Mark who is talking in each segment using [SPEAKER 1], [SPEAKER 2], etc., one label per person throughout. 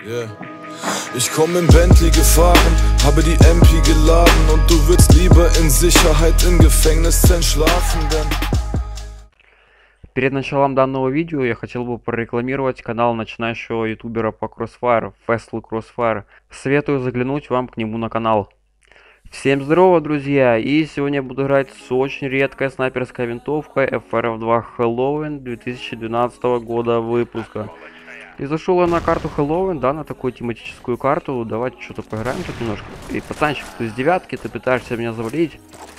[SPEAKER 1] Yeah. Ich komme im Bentley gefahren, habe die MP geladen und du würdest lieber in Sicherheit im Gefängnis entschlafen, denn...
[SPEAKER 2] Перед началом данного видео я хотел бы прорекламировать канал начинающего ютубера по Crossfire, Fastly Crossfire. Советую заглянуть вам к нему на канал. Всем здорово, друзья! И сегодня я буду играть с очень редкой снайперской винтовкой FRF2 Halloween 2012 года выпуска. И зашел я на карту Halloween, да, на такую тематическую карту. Давайте что-то поиграем тут немножко. И, пацанчик, ты с девятки, ты пытаешься меня завалить.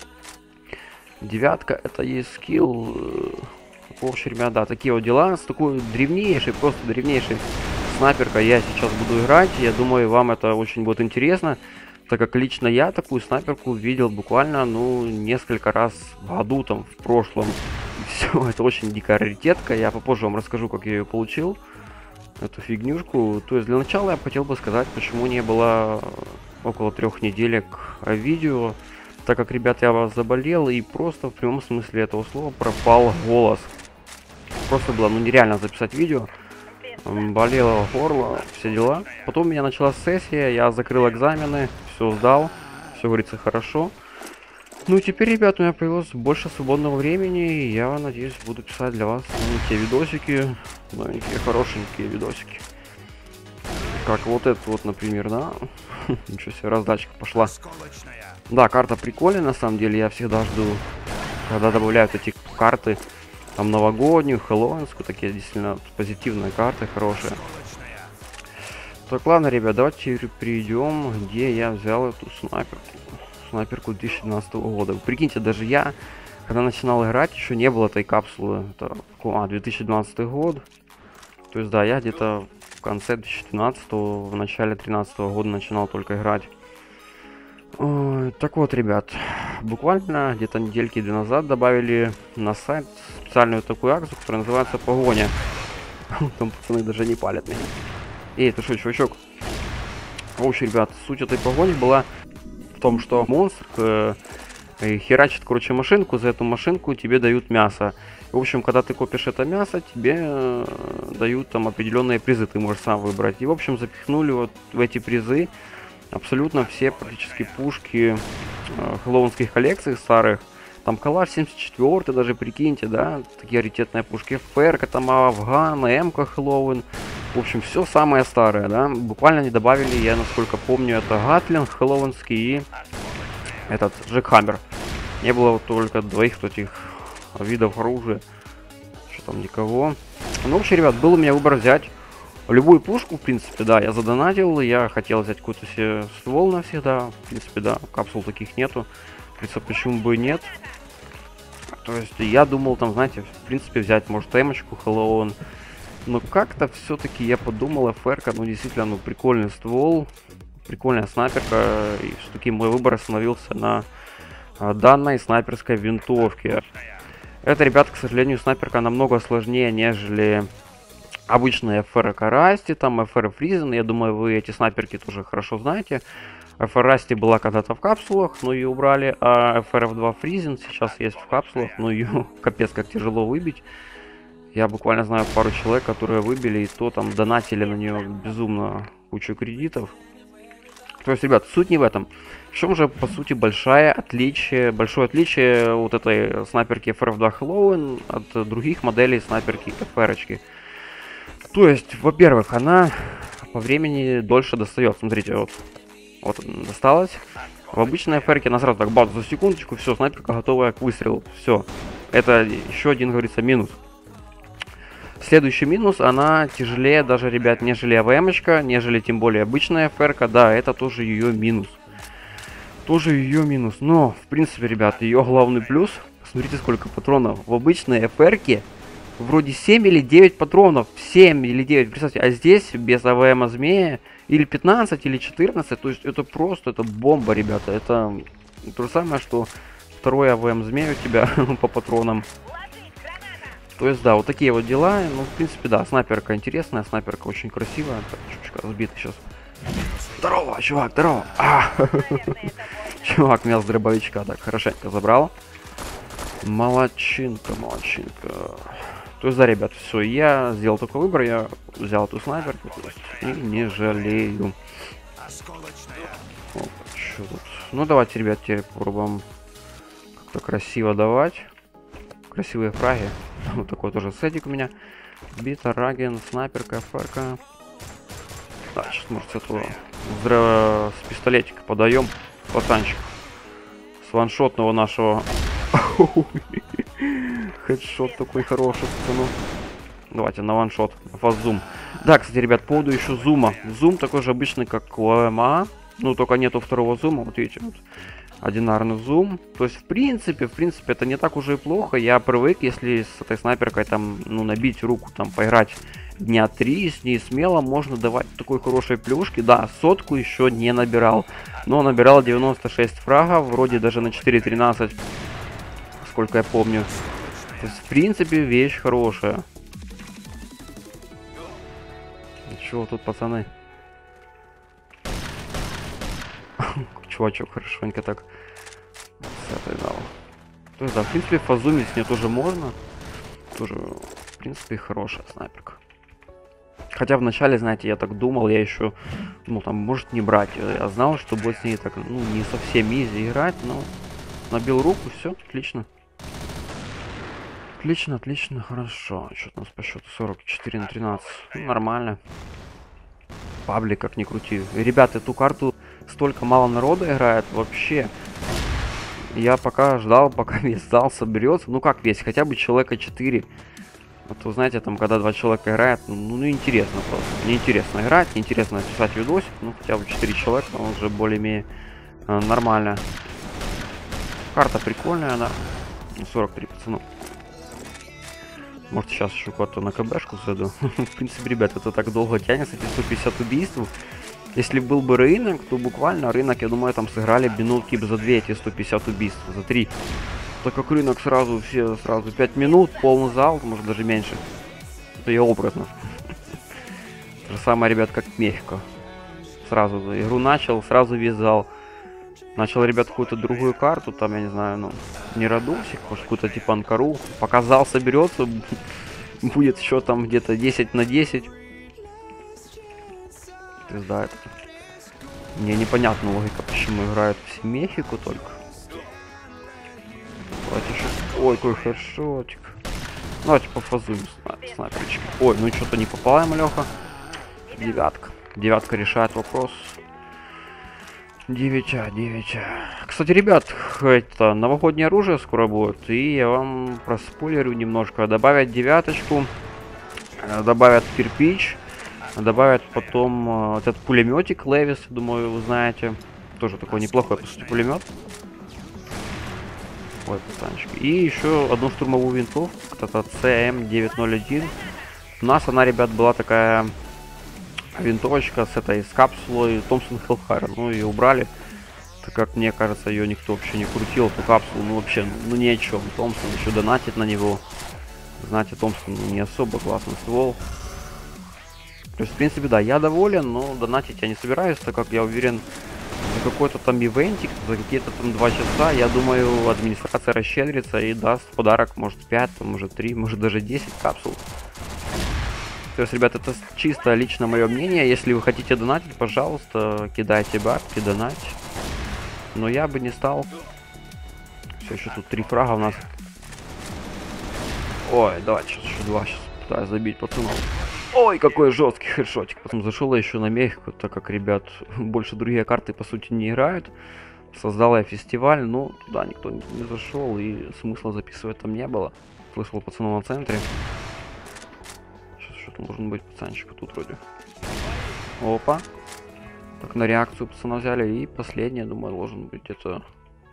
[SPEAKER 2] Девятка, это есть скилл. В общем, ребят, да, такие вот дела. С такой древнейшей, просто древнейшей снайперкой я сейчас буду играть. Я думаю, вам это очень будет интересно. Так как лично я такую снайперку видел буквально, ну, несколько раз в году, там, в прошлом. И все, это очень дикая раритетка. Я попозже вам расскажу, как я ее получил. Эту фигнюшку. То есть для начала я хотел бы сказать, почему не было около 3 неделек видео. Так как, ребят, я вас заболел и просто в прямом смысле этого слова пропал голос. Просто было, ну, нереально записать видео. Болело горло, все дела. Потом у меня началась сессия, я закрыл экзамены, все сдал, все говорится хорошо. Ну и теперь, ребят, у меня появилось больше свободного времени, и я надеюсь, буду писать для вас новенькие видосики, новенькие хорошенькие видосики. Как вот этот вот, например, да? Ничего себе, раздачка пошла. Да, карта прикольная, на самом деле, я всегда жду, когда добавляют эти карты, там, новогоднюю, хэллоуинскую, такие действительно позитивные карты, хорошие. Так, ладно, ребят, давайте перейдем, где я взял эту снайперку 2012 года. Прикиньте, даже я, когда начинал играть, еще не было этой капсулы. Это 2012 год. То есть, да, я где-то в конце 2012, в начале 2013 года начинал только играть. Так вот, ребят, буквально где-то недельки 2 назад добавили на сайт специальную такую акцию, которая называется «Погоня». Там пацаны даже не палят меня. Эй, ты что, чувачок? В общем, ребят, суть этой погони была в том, что монстр херачит, короче, машинку, за эту машинку тебе дают мясо. В общем, когда ты копишь это мясо, тебе дают там определенные призы, ты можешь сам выбрать. И, в общем, запихнули вот в эти призы абсолютно все практически пушки хэллоуинских коллекций старых. Там Калаш 74, даже прикиньте, да, такие раритетные пушки. ФРК, там Афган, МК Хэллоуин. В общем, все самое старое, да. Буквально не добавили, я насколько помню, это Гатлинг хэллоуинский и этот Джекхаммер. Не было вот только 2 этих видов оружия. Что там, никого. Ну, вообще, ребят, был у меня выбор взять любую пушку, в принципе, да, я задонатил, я хотел взять какой-то себе ствол навсегда, в принципе, да, капсул таких нету, почему бы и нет. То есть я думал там, знаете, в принципе, взять, может, эмочку Хэллоуин, но как-то все-таки я подумал, ФРК, ну, действительно, ну, прикольный ствол, прикольная снайперка, и все-таки мой выбор остановился на данной снайперской винтовке. Это, ребят, к сожалению, снайперка намного сложнее, нежели обычные FR Расти, там FR Фризен, я думаю, вы эти снайперки тоже хорошо знаете. FR Расти была когда-то в капсулах, но ее убрали, а FRF2 Фризен сейчас есть в капсулах, но ее капец как тяжело выбить. Я буквально знаю пару человек, которые выбили, и то там донатили на нее безумно кучу кредитов. То есть, ребят, суть не в этом. В чем же, по сути, большое отличие вот этой снайперки FRF2 Halloween от других моделей снайперки FR-очки. То есть, во-первых, она по времени дольше достает. Смотрите, вот досталась. В обычной FR-ке она сразу так бац, за секундочку, все, снайперка готовая к выстрелу. Все. Это еще один, говорится, минус. Следующий минус, она тяжелее даже, ребят, нежели АВМ-очка, нежели тем более обычная FR-ка. Да, это тоже ее минус. Тоже ее минус. Но, в принципе, ребят, ее главный плюс. Смотрите, сколько патронов. В обычной FR-ке вроде 7 или 9 патронов. 7 или 9, представьте. А здесь без АВМ змея или 15, или 14. То есть это просто, это бомба, ребята. Это то же самое, что второй АВМ змей у тебя по патронам. То есть, да, вот такие вот дела. Ну, в принципе, да, снайперка интересная, снайперка очень красивая. Так, чуть-чуть разбитый сейчас. Здорово, чувак, здорово. Чувак меня с дробовичка так хорошенько забрал. Молодчинка, молодчинка. То есть, да, ребят, все, я сделал такой выбор, я взял эту снайперку и не жалею. Опа, чё тут? Ну, давайте, ребят, теперь попробуем как-то красиво давать. Красивые фраги. Вот такой тоже сетик у меня. Бита, Раген, снайперка, фарка. Да, сейчас, может, с этого с пистолетика подаем. Пацанчик. С ваншотного нашего. Хедшот такой хороший, пацану. Давайте на ваншот, на фаст-зум. Да, кстати, ребят, по поводу еще зума. Зум такой же обычный, как у АМА. Ну, только нету второго зума. Вот видите, вот. Одинарный зум. То есть, в принципе, это не так уже и плохо. Я привык, если с этой снайперкой там, ну, набить руку, там, поиграть дня 3, с ней смело можно давать такой хорошей плюшки. Да, сотку еще не набирал. Но набирал 96 фрагов, вроде даже на 4.13, сколько я помню. То есть, в принципе, вещь хорошая. Чего тут, пацаны? Чувачок хорошенько так с этой дал. То есть, да, в принципе, фазумить с ней тоже можно. Тоже, в принципе, хорошая снайперка. Хотя вначале, знаете, я так думал, я еще, ну, там, может не брать. Я знал, что будет с ней так, ну, не совсем изи играть, но набил руку, все, отлично. Отлично, отлично, хорошо. Что-то у нас по счету 44/13. Ну, нормально. Паблик, как ни крути. Ребят, эту карту столько мало народа играет вообще. Я пока ждал, пока весь зал соберется. Ну как весь, хотя бы человека 4. А то, знаете, там, когда 2 человека играют, ну неинтересно просто. Неинтересно играть, неинтересно писать видосик. Ну, хотя бы 4 человека, он уже более-менее нормально. Карта прикольная, да. 43 пацанов. Может, сейчас еще куда-то на КБшку зайду. В принципе, ребят, это так долго тянется, эти 150 убийств. Если был бы рынок, то буквально рынок, я думаю, там сыграли минутки за 2 эти 150 убийств, за 3. Так как рынок сразу, все сразу 5 минут, полный зал, может даже меньше. Это я образно. То же самое, ребят, как Мехико. Сразу игру начал, сразу весь зал. Начал, ребят, какую-то другую карту, там, я не знаю, ну, не Радусик, может, какую-то типа Анкару. Пока зал соберется, будет еще там где-то 10/10. То есть, да, это... Мне непонятна логика, почему играют все Мехико только. Давайте еще... Ой, какой хедшотик. Давайте пофазуем снайперчик. Ой, ну что-то не попала ему, Леха. Девятка. Девятка решает вопрос. 9. Кстати, ребят, это новогоднее оружие скоро будет, и я вам проспойлерю немножко. Добавят девяточку, добавят кирпич, добавят потом этот пулеметик Левис, думаю, вы знаете. Тоже такой неплохой, по сути, пулемет. Ой, пацанчики. И еще одну штурмовую винтовку, это CM901. У нас она, ребят, была такая... винтовочка с этой, с капсулой Томпсон Hellfire. Ну, ее убрали, так как, мне кажется, ее никто вообще не крутил, эту капсулу, ну, вообще, ну, ни о чем. Томпсон еще донатит на него. Знаете, Томпсон не особо классный ствол. То есть, в принципе, да, я доволен, но донатить я не собираюсь, так как я уверен, за какой-то там ивентик, за какие-то там 2 часа, я думаю, администрация расщедрится и даст подарок, может, 5, может, 3, может, даже 10 капсул. То есть, ребят, это чисто лично мое мнение. Если вы хотите донатить, пожалуйста, кидайте бабки, донатьте. Но я бы не стал. Все, еще тут 3 фрага у нас. Ой, давайте сейчас еще 2. Сейчас пытаюсь забить пацанов. Ой, какой жесткий хедшотик. Потом зашел я еще на Мехико, так как, ребят, больше другие карты, по сути, не играют. Создал я фестиваль, но туда никто не зашел, и смысла записывать там не было. Слышал пацанов на центре. Что-то должен быть пацанчик тут вроде. Опа. Так, на реакцию пацана взяли. И последний, думаю, должен быть где-то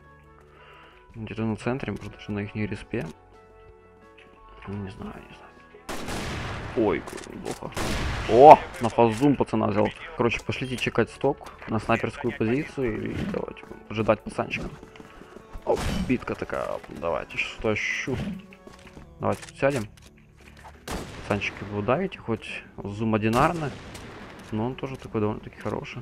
[SPEAKER 2] на центре, может даже на их респе. Не знаю. Ой, плохо. О, на фаззум пацана взял. Короче, пошлите чекать сток на снайперскую позицию и давайте ожидать пацанчика. Оп, битка такая. Давайте, что ищу. Давайте тут сядем. Пацанчики вы давите, хоть зум одинарный, но он тоже такой довольно-таки хороший.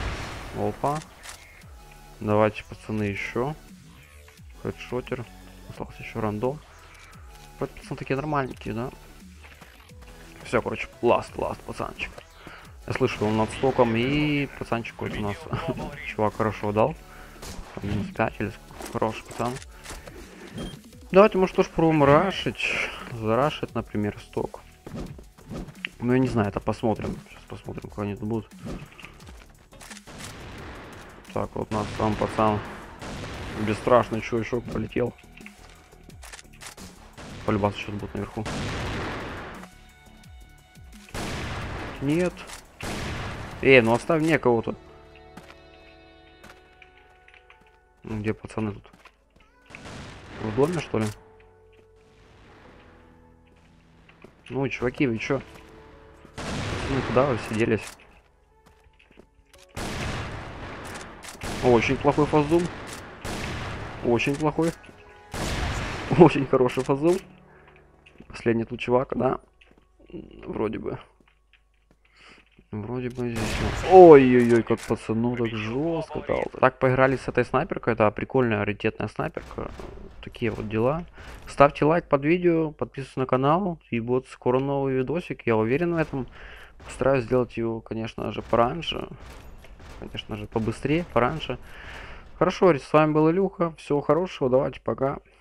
[SPEAKER 2] Опа. Давайте, пацаны, еще. Хедшотер. Остался еще рандом. Вроде пацаны такие нормальненькие, да? Все, короче, ласт, пацанчик. Я слышу, он над стоком, и пацанчик какой-то у нас. Чувак хорошо дал. Минус 5 или хороший пацан. Давайте, может, тоже пробуем рашить. Зарашить, например, сток. Ну, я не знаю, это посмотрим. Сейчас посмотрим, кого они тут будут. Так, вот у нас там пацан. Бесстрашный чувачок полетел. Полюбас сейчас будет наверху. Нет. Ну оставь мне кого-то. Где пацаны тут? В доме, что ли? Ну, чуваки, вы чё? Пацаны, куда вы все делись? Очень плохой фазум. Очень плохой. Очень хороший фазум. Последний тут чувак, да? Вроде бы. Вроде бы здесь... Ой-ой-ой, как пацану так жестко дал. Так поиграли с этой снайперкой. Это прикольная, раритетная снайперка. Такие вот дела. Ставьте лайк под видео, подписывайтесь на канал. И будет скоро новый видосик. Я уверен в этом. Постараюсь сделать его, конечно же, пораньше. Конечно же, побыстрее, пораньше. Хорошо, с вами был Илюха. Всего хорошего. Давайте, пока.